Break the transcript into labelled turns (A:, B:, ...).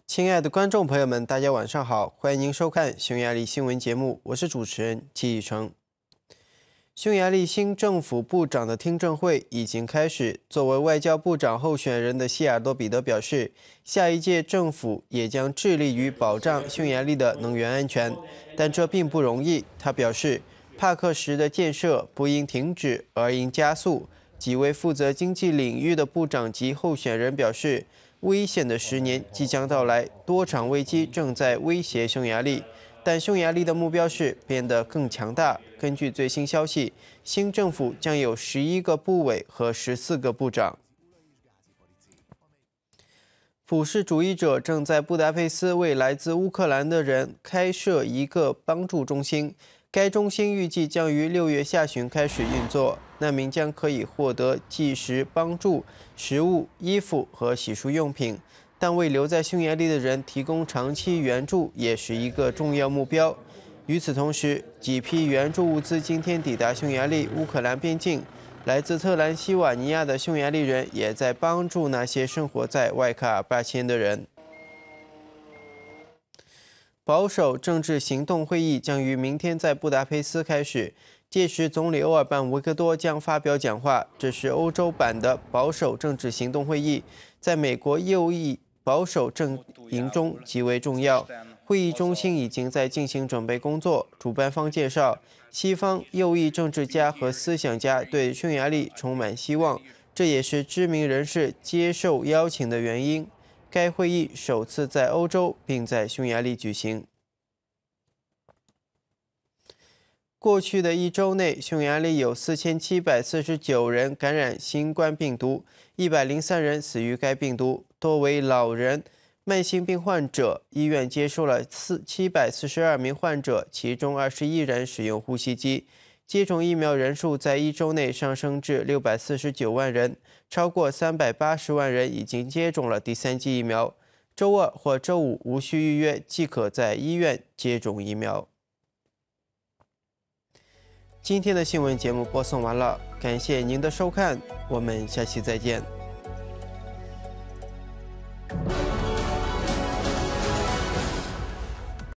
A: 亲爱的观众朋友们，大家晚上好，欢迎您收看匈牙利新闻节目，我是主持人季义成。匈牙利新政府部长的听证会已经开始。作为外交部长候选人的西尔多彼得表示，下一届政府也将致力于保障匈牙利的能源安全，但这并不容易。他表示，帕克什的建设不应停止，而应加速。几位负责经济领域的部长级候选人表示，危险的10年即将到来，多场危机正在威胁匈牙利。但匈牙利的目标是变得更强大。根据最新消息，新政府将有11个部委和14个部长。普世主义者正在布达佩斯为来自乌克兰的人开设一个帮助中心，该中心预计将于6月下旬开始运作。难民将可以获得即时帮助、食物、衣服和洗漱用品。但为留在匈牙利的人提供长期援助也是一个重要目标。与此同时，几批援助物资今天抵达匈牙利乌克兰边境。来自特兰西瓦尼亚的匈牙利人也在帮助那些生活在外卡尔巴阡的人。保守政治行动会议将于明天在布达佩斯开始，届时总理欧尔班·维克多将发表讲话。这是欧洲版的保守政治行动会议，在美国右翼保守阵营中极为重要。会议中心已经在进行准备工作。主办方介绍，西方右翼政治家和思想家对匈牙利充满希望，这也是知名人士接受邀请的原因。该会议首次在欧洲并在匈牙利举行。过去的1周内，匈牙利有4749人感染新冠病毒，103人死于该病毒，多为老人、慢性病患者。医院接收了742名患者，其中21人使用呼吸机。接种疫苗人数在1周内上升至649万人，超过380万人已经接种了第3剂疫苗。周2或周5无需预约，即可在医院接种疫苗。今天的新闻节目播送完了，感谢您的收看，我们下期再见。